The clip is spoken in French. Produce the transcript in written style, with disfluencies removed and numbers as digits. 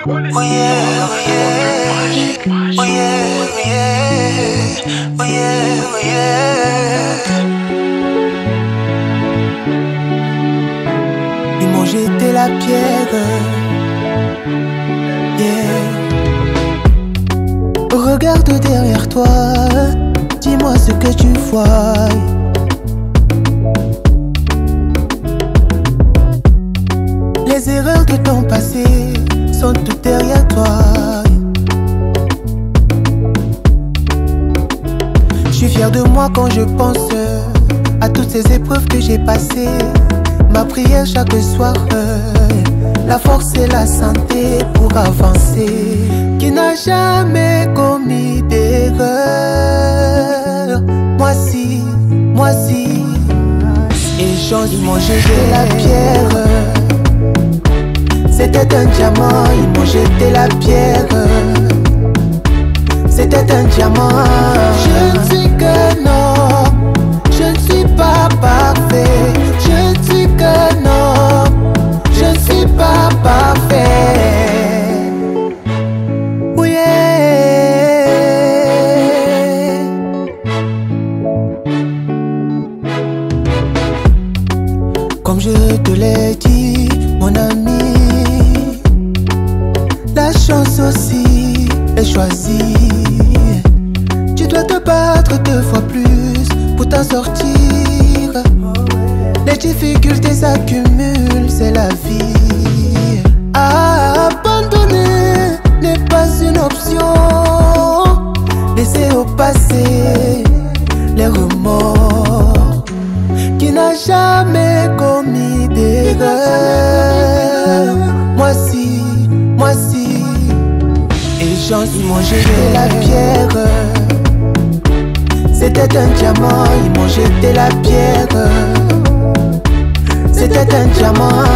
Oh yeah, oh yeah, oh yeah, oh yeah, oh yeah, oh yeah. Ils m'ont jeté la pierre, yeah. Regarde derrière toi, dis-moi ce que tu vois. Les erreurs de ton passé sont toutes derrière toi. Je suis fier de moi quand je pense à toutes ces épreuves que j'ai passées. Ma prière chaque soir, la force et la santé pour avancer. Qui n'a jamais commis d'erreur? Moi si, moi si. Et ils m'ont jeté la pierre. C'était un diamant, ils m'ont jeté la pierre. C'était un diamant. Je ne suis qu'un homme, je ne suis pas parfait. Je ne suis qu'un homme, je ne suis pas parfait. Oui, yeah. Comme je te l'ai dit, mon ami, la chance aussi est choisie. Tu dois te battre 2 fois plus pour t'en sortir. Les difficultés s'accumulent, c'est la vie. Abandonner n'est pas une option. Laisser au passé les remords. Qui n'a jamais commis d'erreur? Moi si, moi si. Et ils m'ont jeté la pierre. C'était un diamant, ils m'ont jeté la pierre. C'était un diamant.